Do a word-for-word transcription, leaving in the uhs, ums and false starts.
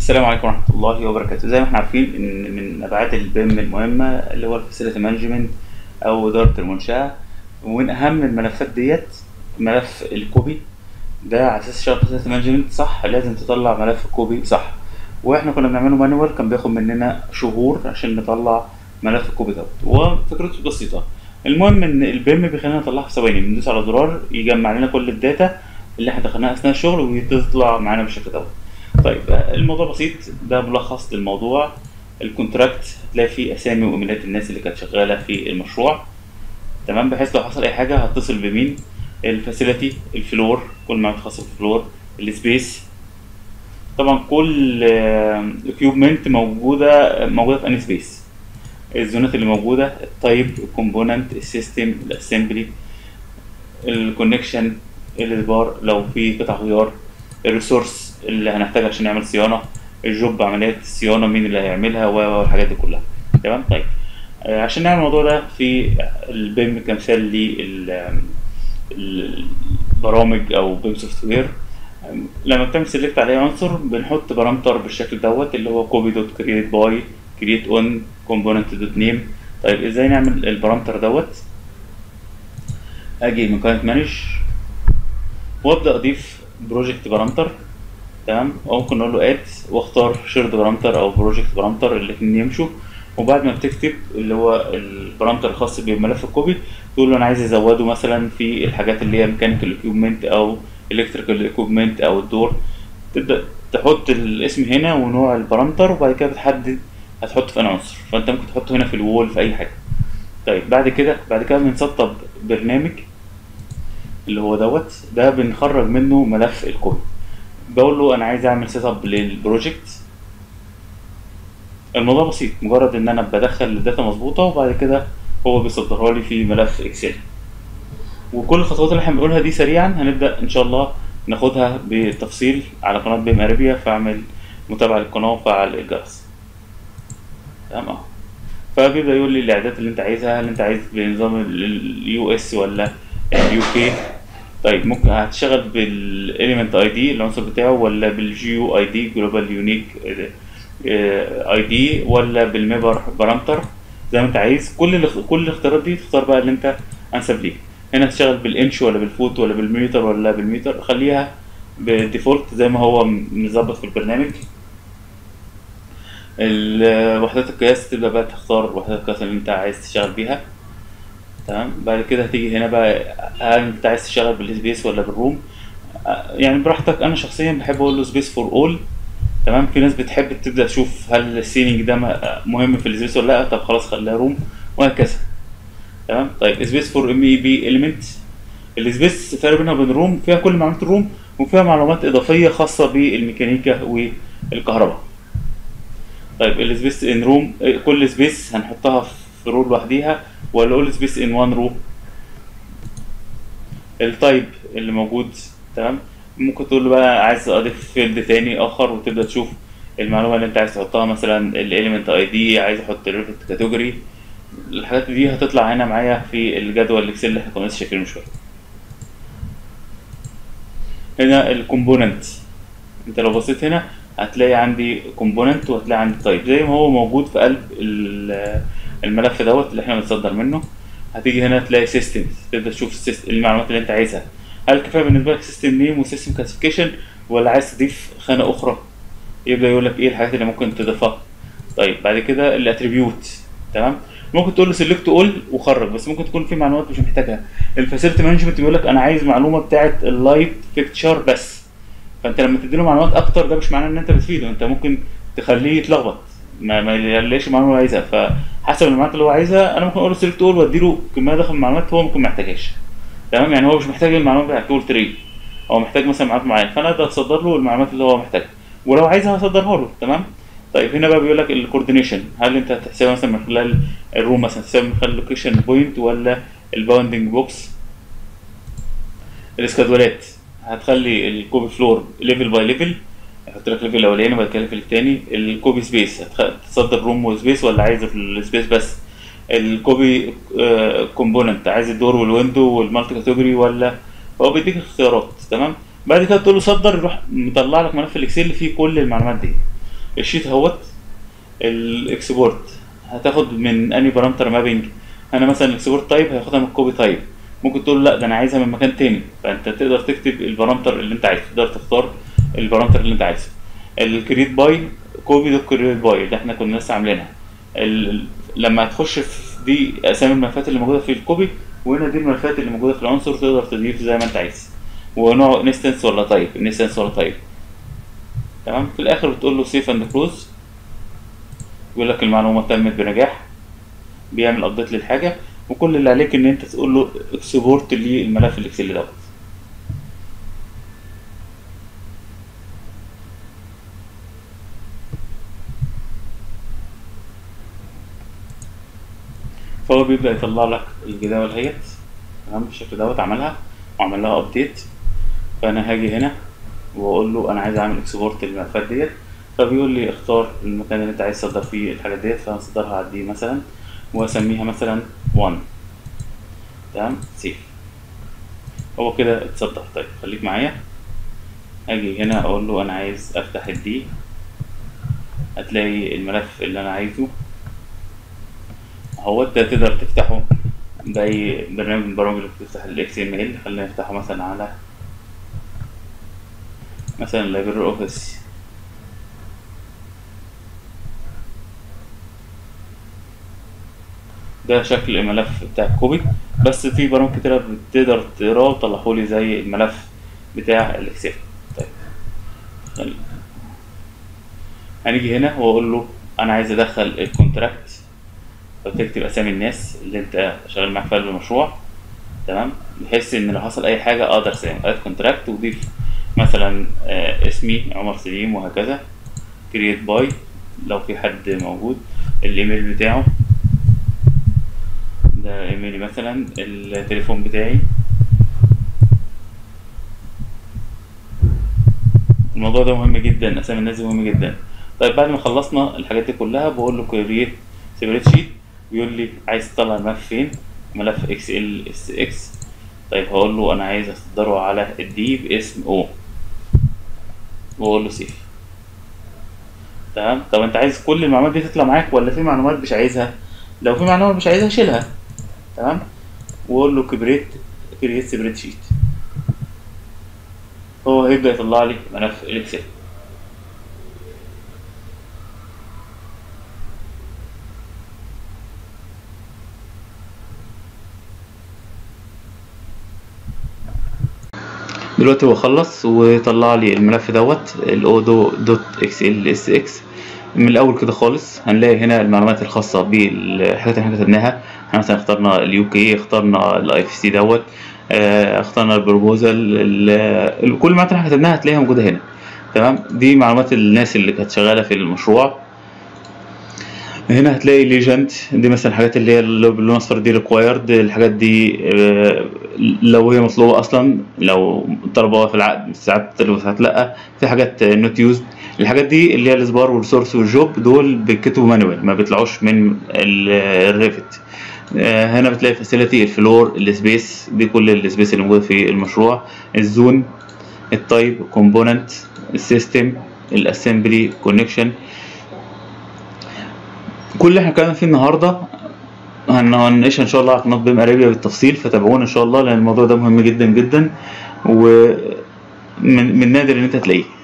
السلام عليكم ورحمة الله وبركاته. زي ما احنا عارفين ان من ابعاد البيم المهمة اللي هو الفاسيلتي مانجمنت او إدارة المنشأة، ومن اهم الملفات ديت ملف الكوبي. ده على اساس تشتغل فاسيلتي مانجمنت صح لازم تطلع ملف كوبي صح، واحنا كنا بنعمله مانوال كان بياخد مننا شهور عشان نطلع ملف الكوبي دوت، وفكرته بسيطة. المهم ان البيم بيخلينا نطلعها في ثواني، بندوس على زرار يجمع لنا كل الداتا اللي احنا دخلناها اثناء الشغل وتطلع معانا بالشكل دوت. طيب الموضوع بسيط، ده ملخص للموضوع. الكونتراكت هتلاقي فيه اسامي وايميلات الناس اللي كانت شغاله في المشروع، تمام، بحيث لو حصل اي حاجه هتصل بمين. الفاسيلتي، الفلور، كل ما يتخصص في الفلور، السبيس، طبعا كل اكيوبمنت موجوده موجوده في اني سبيس، الزونات اللي موجوده، التايب، الكومبوننت، السيستم، الاسمبلي، الكونكشن، الادبار لو في قطع غيار، الريسورس اللي هنحتاجها عشان نعمل صيانه، الجوب عمليات الصيانه مين اللي هيعملها والحاجات دي كلها. تمام. طيب آه، عشان نعمل الموضوع ده في البيم كمثال للبرامج او بيم سوفت وير، لما بتعمل سيلكت على اي عنصر بنحط بارامتر بالشكل دوت اللي هو كوبي دوت كرييت باي كرييت اون كومبوننت دوت نيم. طيب ازاي نعمل البارامتر دوت؟ اجي من قائمه مانج وابدا اضيف بروجكت بارامتر، تمام، او ممكن نقول له اد واختار شيرد بارامتر او بروجكت بارامتر الاثنين يمشوا. وبعد ما بتكتب اللي هو البارامتر الخاص بملف الكوبي تقول له انا عايز ازوده مثلا في الحاجات اللي هي ميكانيكال اكيوبمنت او الكتريكال اكيوبمنت او الدور، تبدا تحط الاسم هنا ونوع البارامتر وبعد كده بتحدد هتحطه في انهي عنصر، فانت ممكن تحطه هنا في الوول في اي حاجه. طيب بعد كده بعد كده بنسطب برنامج اللي هو دوت، ده بنخرج منه ملف الكوبي. بقول له انا عايز اعمل سيت اب للبروجكت. الموضوع بسيط، مجرد ان انا بدخل الداتا مظبوطه وبعد كده هو بيصدرها لي في ملف اكسل. وكل الخطوات اللي احنا بنقولها دي سريعا هنبدا ان شاء الله ناخدها بالتفصيل على قناه بيم اريبيا، فاعمل متابعه للقناه وفعل الجرس. تمام اهو. فبيبدا يقول لي الاعدادات اللي انت عايزها، هل انت عايز بنظام اليو اس ولا اليو كي. طيب ممكن هتشتغل بالاليمنت اي دي العنصر بتاعه ولا بالجيو اي دي جلوبال يونيك اي دي ولا بالميبر بارامتر زي ما انت عايز. كل الاخ- كل الاختيارات دي تختار بقى اللي انت انسب ليك. هنا هتشتغل بالانش ولا بالفوت ولا بالمتر ولا بالمتر، خليها بالديفولت زي ما هو مظبط في البرنامج. ال- وحدات القياس تبدا بقى تختار وحدات القياس اللي انت عايز تشتغل بيها. تمام. بعد كده هتيجي هنا بقى هل انت عايز تشتغل بالسبيس ولا بالروم، آه، يعني براحتك. انا شخصيا بحب اقول له سبيس فور اول. تمام. في ناس بتحب تبدا تشوف هل السيننج ده م- مهم في السبيس ولا لا، طب خلاص خليها روم وهكذا. تمام. طيب سبيس فور ام اي بي اليمنت، السبيس فرق بينها وبين الروم فيها كل معلومات الروم وفيها معلومات اضافيه خاصه بالميكانيكا والكهرباء. طيب السبيس ان روم، كل سبيس هنحطها في رو لوحديها ولا اول سبيس ان وان رو. التايب اللي موجود، تمام، ممكن تقول له بقى عايز اضيف فيلد تاني اخر وتبدا تشوف المعلومه اللي انت عايز تحطها، مثلا الاليمنت اي دي، عايز احط الريفت كاتيجوري. الحاجات دي هتطلع هنا معايا في الجدول الاكسل اللي احنا كنا لسه شايفينه من شويه. هنا الكومبوننت، انت لو بصيت هنا هتلاقي عندي كومبوننت وهتلاقي عندي تايب زي ما هو موجود في قلب ال- الملف دوت اللي احنا بنصدر منه. هتيجي هنا تلاقي سيستم، تبدا تشوف السيست- المعلومات اللي انت عايزها. هل كفايه بالنسبه لك سيستم نيم وسيستم كلاسيفيكيشن ولا عايز تضيف خانه اخرى؟ يبدا يقول لك ايه الحاجات اللي ممكن تضيفها. طيب بعد كده الاتريبيوت، تمام، ممكن تقول له سيلكت اول وخرج، بس ممكن تكون في معلومات مش محتاجها. الفاسيلتي مانجمنت بيقول لك انا عايز معلومه بتاعه اللايت فيكتشر بس، فانت لما تديله معلومات اكتر ده مش معناه ان انت بتفيده، انت ممكن تخليه يتلخبط ما ما يلاقيش المعلومه اللي هو عايزها. فحسب المعلومات اللي هو عايزها انا ممكن اقول له سيلكت اول واديله كميه ضخمه من المعلومات هو ممكن ما يحتاجهاش. تمام. يعني هو مش محتاج المعلومات بتاعت تول تري، هو محتاج مثلا معلومات معينه، فانا اقدر اصدر له المعلومات اللي هو محتاجها ولو عايزها هصدرها له. تمام. طيب هنا بقى بيقول لك الكوردينيشن، هل انت هتحسبها مثلا من خلال الروم، مثلا تحسبها من خلال اللوكيشن بوينت ولا الباوندنج بوكس. الاسكادولات هتخلي الكوبي فلور ليفل باي ليفل، هحط لك ليفل الاولاني وبعد كده الليفل الثاني. الكوبي سبيس هتصدر روم وسبيس ولا عايز السبيس بس. الكوبي كومبوننت عايز الدور والويندو والمالتي كاتيجوري ولا، هو بيديك اختيارات. تمام. بعد كده تقول له صدر يروح مطلع لك ملف الاكسل فيه كل المعلومات دي. الشيت اهوت الاكسبورت هتاخد من اني بارامتر مابنج. انا مثلا الاكسبورت تايب هياخدها من الكوبي تايب، ممكن تقول لا ده انا عايزها من مكان تاني، فانت تقدر تكتب البارامتر اللي انت عايزه، تقدر تختار البارامتر اللي انت عايزه. الكريت باي كوبي دوت كريت باي اللي احنا كنا لسه عاملينها، ال- لما هتخش في دي اسامي الملفات اللي موجوده في الكوبي، وهنا دي الملفات اللي موجوده في العنصر، تقدر تضيف زي ما انت عايز، ونوع انستنس ولا تايب، انستنس ولا تايب. تمام. في الاخر بتقول له سيف اند كلوز، بيقول لك المعلومه تمت بنجاح، بيعمل ابديت للحاجه، وكل اللي عليك ان انت تقول له اكسبورت للملف الاكسل دوت. فهو بيبدا يطلع لك الجداول اهيت. تمام. بالشكل دوت عملها وعمل لها ابديت. فانا هاجي هنا واقول له انا عايز اعمل اكسبورت للملفات ديت، فبيقول لي اختار المكان اللي انت عايز تصدر فيه الحاجات ديت، فهصدرها على دي مثلا واسميها مثلا واحد. تمام. سيف. هو كده اتصدر. طيب خليك معايا، اجي هنا اقول له انا عايز افتح الدي، هتلاقي الملف اللي انا عايزه هو انت تقدر تفتحه باي برنامج من البرامج اللي بتفتح الاكس ام ال. خلينا نفتحه مثلا على مثلا لايبراري اوفيس. ده شكل الملف بتاع الكوبي، بس في برامج كتيرة بتقدر تقراه وتطلعهولي زي الملف بتاع الاكسل. طيب خلي. هنيجي هنا واقول له انا عايز ادخل الكونتراكت، فتكتب اسامي الناس اللي انت شغال معاك في المشروع. تمام. بحيث ان لو حصل اي حاجه اقدر اساهم اد كونتراكت، وضيف مثلا آه اسمي عمر سليم وهكذا. كرييت باي لو في حد موجود، الايميل بتاعه ده ايميلي مثلا، التليفون بتاعي. الموضوع ده مهم جدا، اسامي الناس دي مهم جدا. طيب بعد ما خلصنا الحاجات دي كلها بقول له كرييت سيبريت شيت، بيقول لي عايز تطلع الملف فين؟ ملف اكس ال اس اكس. طيب هقول له انا عايز اصدره على الدي باسم او، واقول له سيف. تمام. طب انت عايز كل المعلومات دي تطلع معاك ولا في معلومات مش عايزها؟ لو في معلومات مش عايزها شيلها. تمام. واقول له كرييت كرييت سيبريت شيت، هو هيبدا يطلع لي ملف الاكسل. دلوقتي هو خلص وطلع لي الملف دوت الاودو دوت اكس ال اس اكس. من الاول كده خالص هنلاقي هنا المعلومات الخاصه بالحاجات اللي احنا كتبناها. احنا مثلا اخترنا اليو كي، اخترنا الاي اف سي دوت، اه اخترنا البروبوزال، كل المعلومات اللي احنا كتبناها هتلاقيها موجوده هنا. تمام. دي معلومات الناس اللي كانت شغاله في المشروع. هنا هتلاقي ليجند، دي مثلا الحاجات اللي هي اللي باللون الاصفر دي ريكوايرد. الحاجات دي آه، لو هي مطلوبه اصلا، لو طلبوها في العقد ساعات ساعات لا. في حاجات نوت يوزد. الحاجات دي اللي هي السبار والسورس والجوب، دول بيتكتبوا مانوال ما بيطلعوش من الريفت. هنا بتلاقي فاسيلتي، الفلور، السبيس، دي كل السبيس اللي موجود في المشروع. الزون، التايب، كومبوننت، السيستم، الاسمبلي، كونكشن. كل اللي احنا اتكلمنا فيه النهارده هنناقشها ان شاء الله على قناه بيم ارابيا بالتفصيل، فتابعونا ان شاء الله لان الموضوع ده مهم جدا جدا، ومن من نادر ان انت تلاقيه.